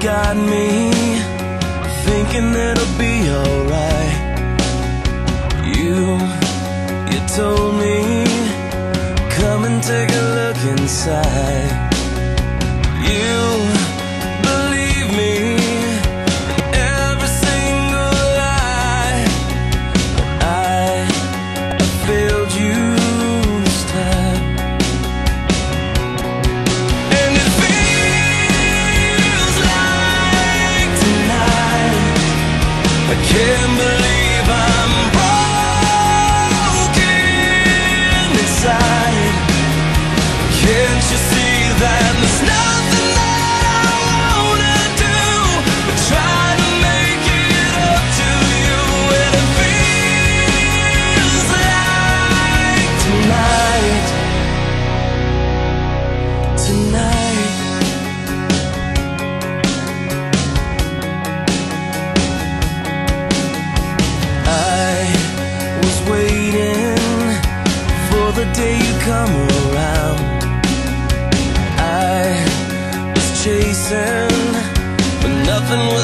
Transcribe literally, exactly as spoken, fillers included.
got me thinking it'll be alright. You, you told me, come and take a look inside. You believe me in every single lie. I, I failed you this time. And it feels like tonight I can't believe I'm broken inside. Can't you see that there's nothing that I wanna do but try to make it up to you? And it feels like tonight, tonight. I was waiting for the day you come around. I was chasing, but nothing was